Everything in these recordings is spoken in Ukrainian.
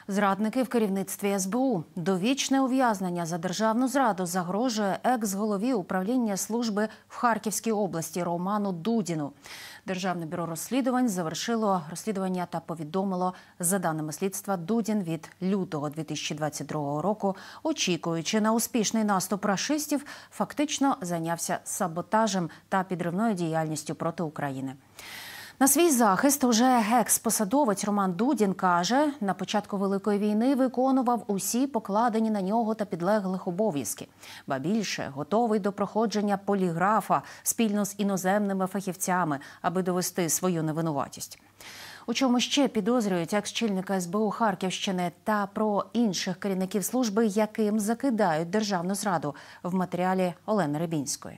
Зрадники в керівництві СБУ. Довічне ув'язнення за державну зраду загрожує екс-голові управління служби в Харківській області Роману Дудіну. Державне бюро розслідувань завершило розслідування та повідомило, за даними слідства, Дудін від лютого 2022 року, очікуючи на успішний наступ рашистів, фактично зайнявся саботажем та підривною діяльністю проти України. На свій захист уже екс-посадовець Роман Дудін каже, на початку Великої війни виконував усі покладені на нього та підлеглих обов'язки. Ба більше, готовий до проходження поліграфа спільно з іноземними фахівцями, аби довести свою невинуватість. У чому ще підозрюють екс-чільника СБУ Харківщини та про інших керівників служби, яким закидають державну зраду, в матеріалі Олени Рибінської.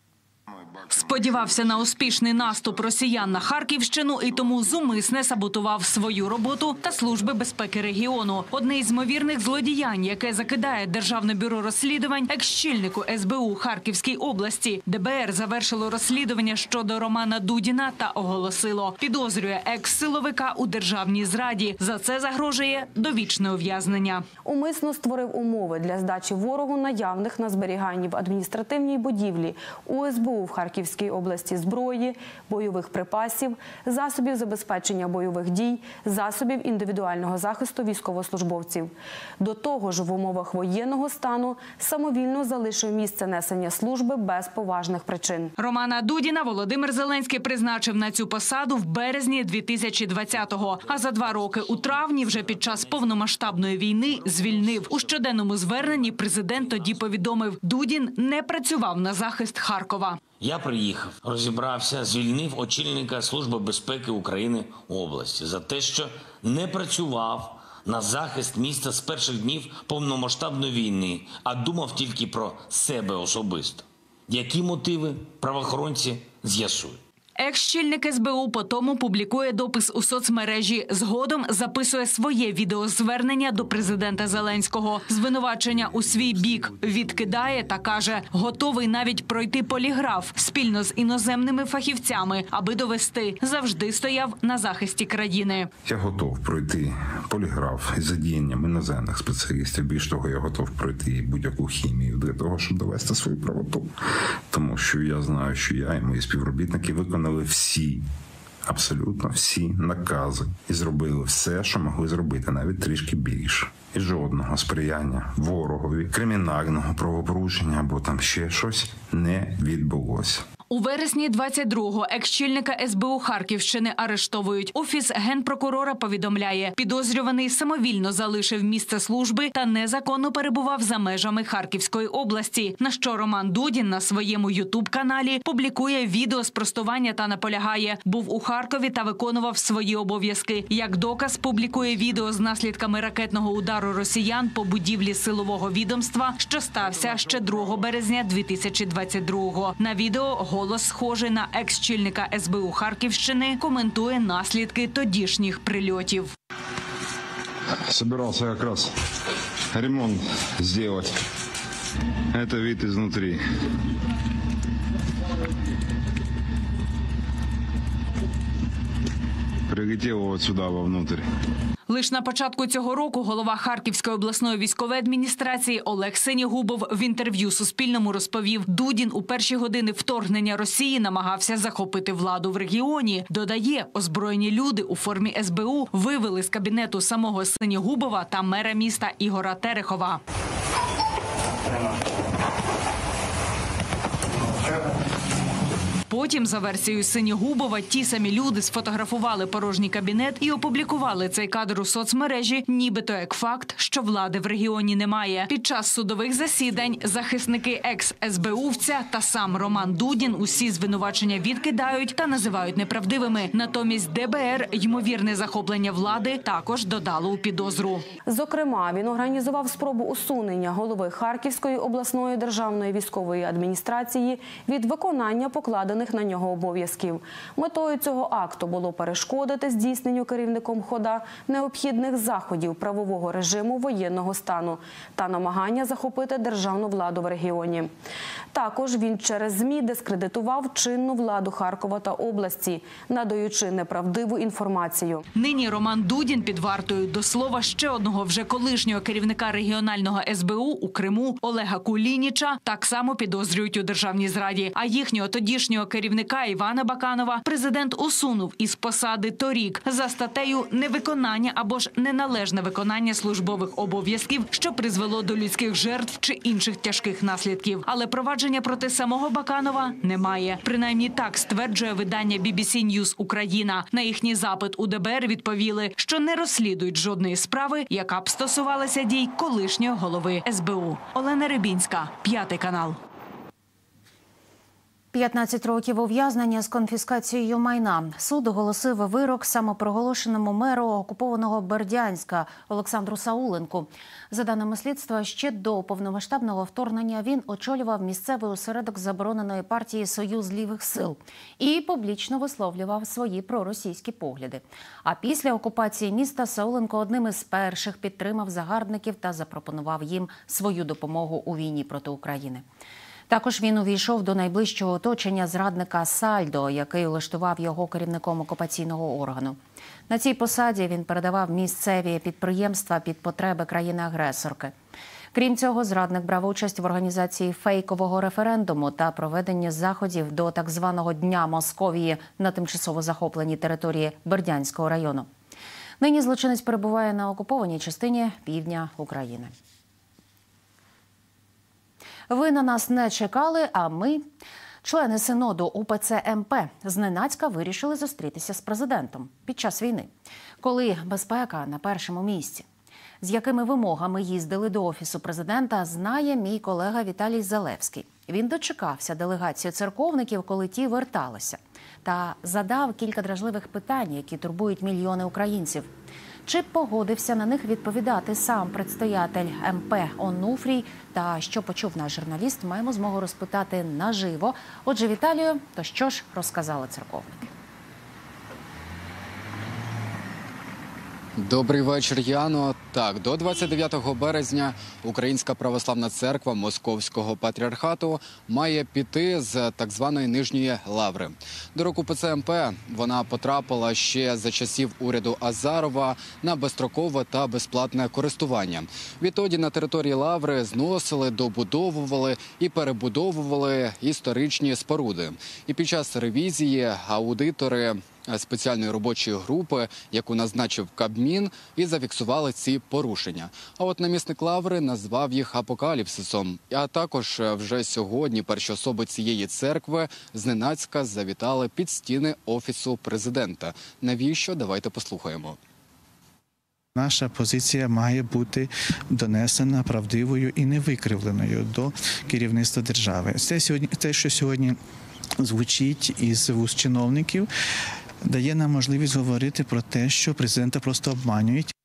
Сподівався на успішний наступ росіян на Харківщину і тому зумисне саботував свою роботу та Служби безпеки регіону. Одне із ймовірних злодіянь, яке закидає Державне бюро розслідувань екс-чільнику СБУ Харківській області. ДБР завершило розслідування щодо Романа Дудіна та оголосило, підозрює екс-силовика у державній зраді. За це загрожує довічне ув'язнення. Умисно створив умови для здачі ворогу наявних на зберіганні в адміністративній будівлі у СБУ в Харківській області зброї, бойових припасів, засобів забезпечення бойових дій, засобів індивідуального захисту військовослужбовців. До того ж, в умовах воєнного стану самовільно залишив місце несення служби без поважних причин. Романа Дудіна Володимир Зеленський призначив на цю посаду в березні 2020-го, а за 2 роки у травні, вже під час повномасштабної війни, звільнив. У щоденному зверненні президент тоді повідомив, Дудін не працював на захист Харкова. Я приїхав, розібрався, звільнив очільника Служби безпеки України області за те, що не працював на захист міста з перших днів повномасштабної війни, а думав тільки про себе особисто. Які мотиви правоохоронці з'ясують. Екс-чільник СБУ потому публікує допис у соцмережі. Згодом записує своє відеозвернення до президента Зеленського. Звинувачення у свій бік відкидає та каже, готовий навіть пройти поліграф спільно з іноземними фахівцями, аби довести, завжди стояв на захисті країни. Я готов пройти поліграф із задіянням іноземних спеціалістів. Більш того, я готов пройти будь-яку хімію для того, щоб довести свою правоту. Тому що я знаю, що я і мої співробітники виконали всі, абсолютно всі накази і зробили все, що могли зробити, навіть трішки більше. І жодного сприяння ворогові, кримінального правопорушення або там ще щось не відбулося. У вересні 22-го екс-чільника СБУ Харківщини арештовують. Офіс генпрокурора повідомляє, підозрюваний самовільно залишив місце служби та незаконно перебував за межами Харківської області. На що Роман Дудін на своєму ютуб-каналі публікує відео спростування та наполягає, був у Харкові та виконував свої обов'язки. Як доказ публікує відео з наслідками ракетного удару росіян по будівлі силового відомства, що стався ще 2 березня 2022-го. На відео голос схожий на екс-чільника СБУ Харківщини, коментує наслідки тодішніх прильотів. Собирался как раз ремонт сделать. Это вид изнутри. Прилетел вот сюда вовнутрь. Лиш на початку цього року голова Харківської обласної військової адміністрації Олег Синігубов в інтерв'ю Суспільному розповів, Дудін у перші години вторгнення Росії намагався захопити владу в регіоні. Додає, озброєні люди у формі СБУ вивели з кабінету самого Синігубова та мера міста Ігора Терехова. Потім, за версією Синігубова, ті самі люди сфотографували порожній кабінет і опублікували цей кадр у соцмережі, нібито як факт, що влади в регіоні немає. Під час судових засідань захисники екс-СБУвця та сам Роман Дудін усі звинувачення відкидають та називають неправдивими. Натомість ДБР ймовірне захоплення влади також додало у підозру. Зокрема, він організував спробу усунення голови Харківської обласної державної військової адміністрації від виконання покладених покладених на нього обов'язків. Метою цього акту було перешкодити здійсненню керівником ХОДА необхідних заходів правового режиму воєнного стану та намагання захопити державну владу в регіоні. Також він через ЗМІ дискредитував чинну владу Харкова та області, надаючи неправдиву інформацію. Нині Роман Дудін під вартою. До слова, ще одного вже колишнього керівника регіонального СБУ у Криму Олега Кулініча так само підозрюють у державній зраді. А їхнього тодішнього керівника Івана Баканова президент усунув із посади торік за статтею «Невиконання або ж неналежне виконання службових обов'язків, що призвело до людських жертв чи інших тяжких наслідків». Але провадження проти самого Баканова немає. Принаймні так стверджує видання BBC News Україна. На їхній запит у ДБР відповіли, що не розслідують жодної справи, яка б стосувалася дій колишнього голови СБУ. Олена Рибінська, 5 канал. 15 років ув'язнення з конфіскацією майна. Суд оголосив вирок самопроголошеному меру окупованого Бердянська Олександру Сауленку. За даними слідства, ще до повномасштабного вторгнення він очолював місцевий осередок забороненої партії «Союз лівих сил» і публічно висловлював свої проросійські погляди. А після окупації міста Сауленко одним із перших підтримав загарбників та запропонував їм свою допомогу у війні проти України. Також він увійшов до найближчого оточення зрадника Сальдо, який влаштував його керівником окупаційного органу. На цій посаді він передавав місцеві підприємства під потреби країни-агресорки. Крім цього, зрадник брав участь в організації фейкового референдуму та проведенні заходів до так званого Дня Московії на тимчасово захопленій території Бердянського району. Нині злочинець перебуває на окупованій частині півдня України. Ви на нас не чекали, а ми, члени Синоду УПЦ МП, зненацька вирішили зустрітися з президентом під час війни, коли безпека на першому місці. З якими вимогами їздили до Офісу президента, знає мій колега Віталій Залевський. Він дочекався делегацію церковників, коли ті верталися, та задав кілька дражливих питань, які турбують мільйони українців. Чи погодився на них відповідати сам предстоятель МП Онуфрій? Та що почув наш журналіст, маємо змогу розпитати наживо. Отже, Віталію, то що ж розказали церковники? Добрий вечір, Яно. Так, до 29 березня Українська Православна Церква Московського Патріархату має піти з так званої Нижньої Лаври. До рук УПЦ МП вона потрапила ще за часів уряду Азарова на безстрокове та безплатне користування. Відтоді на території Лаври зносили, добудовували і перебудовували історичні споруди. І під час ревізії аудитори спеціальної робочої групи, яку назначив Кабмін, і зафіксували ці порушення. А от намісник Лаври назвав їх апокаліпсисом. А також вже сьогодні перші особи цієї церкви зненацька завітали під стіни Офісу президента. Навіщо? Давайте послухаємо. Наша позиція має бути донесена правдивою і невикривленою до керівництва держави. Те, що сьогодні звучить із вуст чиновників, дає нам можливість говорити про те, що президента просто обманюють.